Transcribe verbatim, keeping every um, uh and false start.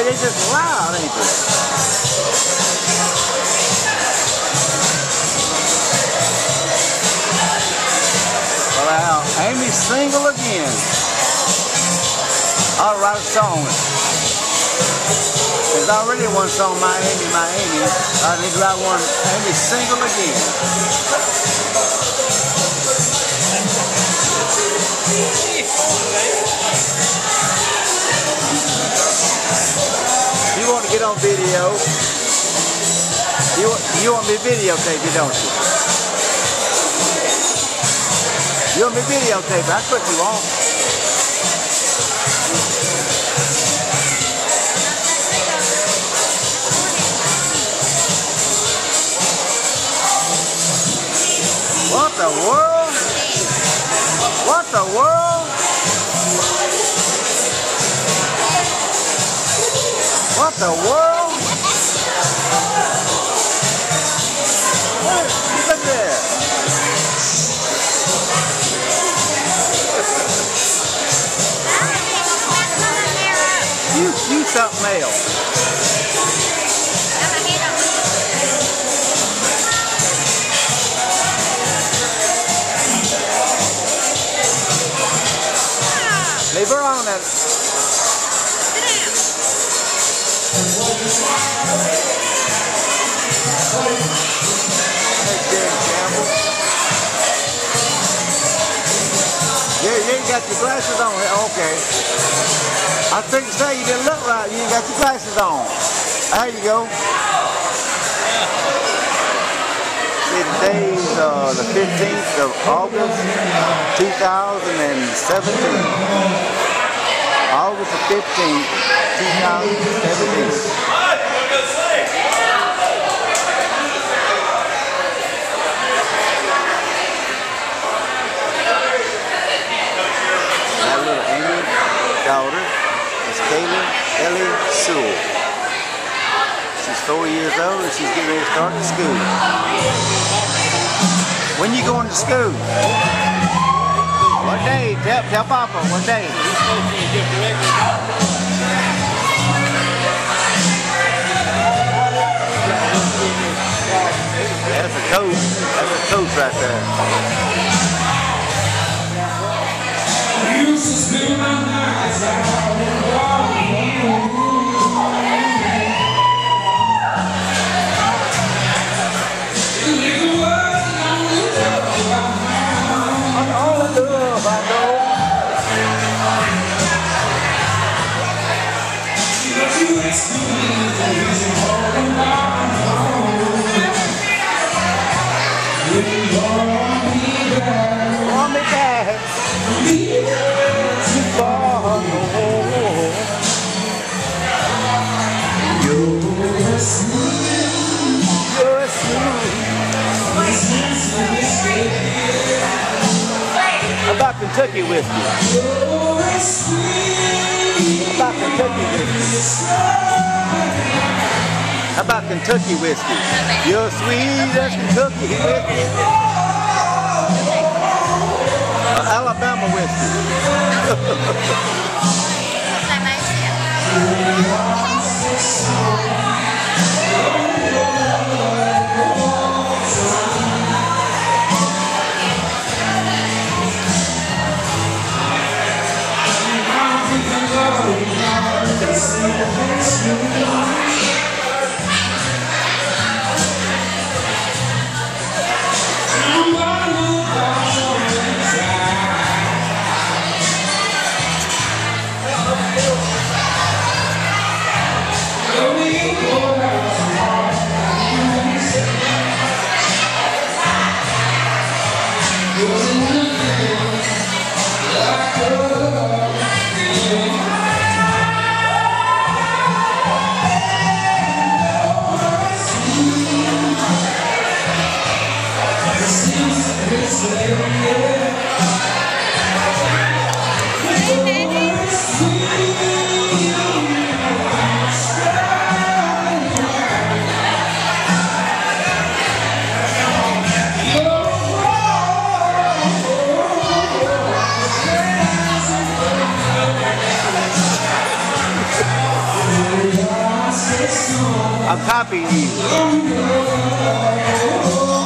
they just loud, ain't they? Well, now, Amy's single again. I'll write a song. There's already one song, My Amy, My Amy. I need to write one, Amy's single again. You want to get on video? You want, you want me videotape, don't you? You want me videotape? That's what you want. What the world? What the world? What the world? Look at that. You, you something else. Leave her on that. Hey, Jerry Campbell. Yeah, you ain't got your glasses on. Okay. I think you say you didn't look right. You ain't got your glasses on. There you go. Today's uh, the fifteenth of August, two thousand seventeen. August the fifteenth, two thousand seventeen. That little Amy daughter is Kaylee Ellie Sewell. She's four years old and she's getting ready to start to school. When you going to school? What day? Tell, tell Papa, what day? That's a coach. That's a coach right there. You used to spend my nights out on the wall. About Kentucky whiskey. About Kentucky whiskey. How about Kentucky whiskey? You're sweet as Kentucky whiskey. Uh, Alabama whiskey. I'm copying you.